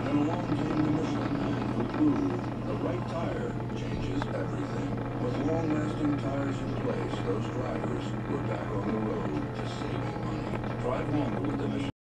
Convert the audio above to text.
And along came the mission man who proved the right tire changes everything. With long-lasting tires in place, those drivers were back on the road to saving money. Drive longer with the mission.